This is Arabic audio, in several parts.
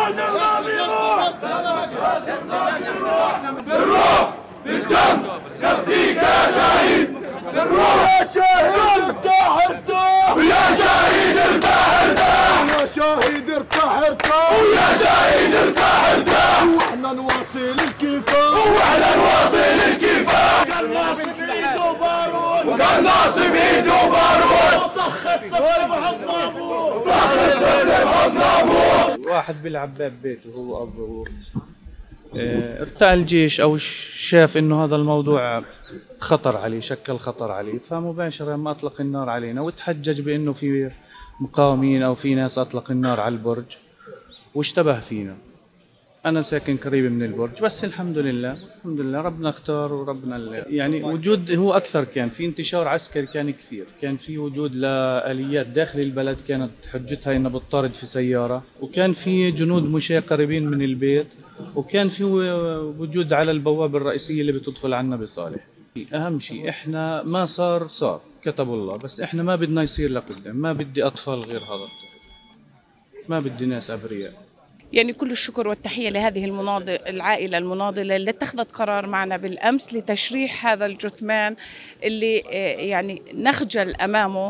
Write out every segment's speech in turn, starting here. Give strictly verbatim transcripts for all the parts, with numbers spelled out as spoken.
بالروح نرضى بروح بالروح بالدم نفديك يا شهيد بالروح. يا شهيد ارتاح ارتاح ويا شهيد ارتاح ارتاح يا شهيد ارتاح ارتاح ويا شهيد ارتاح ارتاح واحنا نواصل الكفاح واحنا نواصل الكفاح. قناص بايده بارود وقناص بايده بارود طخ الطفل بحضن ابوه طخ الطفل بحضن ابوه. واحد بيلعب باب بيته هو ابوه ارتاع الجيش او شاف انه هذا الموضوع خطر عليه، شكل خطر عليه، فمباشرة ما اطلق النار علينا وتحجج بانه في مقاومين او في ناس اطلق النار على البرج واشتبه فينا. انا ساكن قريب من البرج بس الحمد لله الحمد لله ربنا اختار وربنا يعني وجود هو اكثر. كان في انتشار عسكري كان كثير، كان في وجود لآليات داخل البلد كانت حجتها انها بتطارد في سيارة، وكان في جنود مشاة قريبين من البيت، وكان في وجود على البوابة الرئيسية اللي بتدخل عنا بصالح. اهم شيء احنا ما صار صار كتب الله، بس احنا ما بدنا يصير لقدام، ما بدي اطفال غير هذا الطفل، ما بدي ناس ابرياء. يعني كل الشكر والتحية لهذه المناضل العائلة المناضلة اللي اتخذت قرار معنا بالأمس لتشريح هذا الجثمان اللي يعني نخجل أمامه،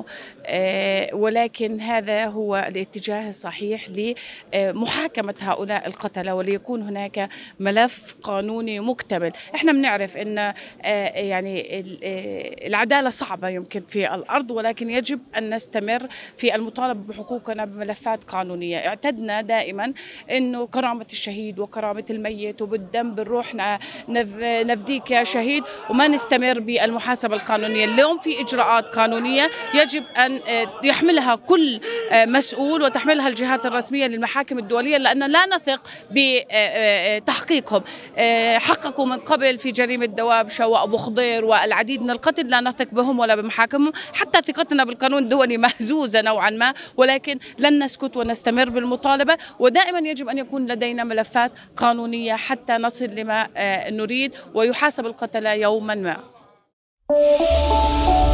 ولكن هذا هو الاتجاه الصحيح لمحاكمة هؤلاء القتلة وليكون هناك ملف قانوني مكتمل. احنا بنعرف ان يعني العدالة صعبة يمكن في الأرض، ولكن يجب أن نستمر في المطالبة بحقوقنا بملفات قانونية. اعتدنا دائما انه كرامة الشهيد وكرامة الميت وبالدم بالروح نفديك يا شهيد، وما نستمر بالمحاسبة القانونية. اليوم في اجراءات قانونية يجب ان يحملها كل مسؤول وتحملها الجهات الرسمية للمحاكم الدولية، لان لا نثق بتحقيقهم. حققوا من قبل في جريمة دوابشة وابو خضير والعديد من القتل، لا نثق بهم ولا بمحاكمهم، حتى ثقتنا بالقانون الدولي مهزوزة نوعا ما، ولكن لن نسكت ونستمر بالمطالبة. ودائما يجب أن يكون لدينا ملفات قانونية حتى نصل لما نريد ويحاسب القتلة يوما ما.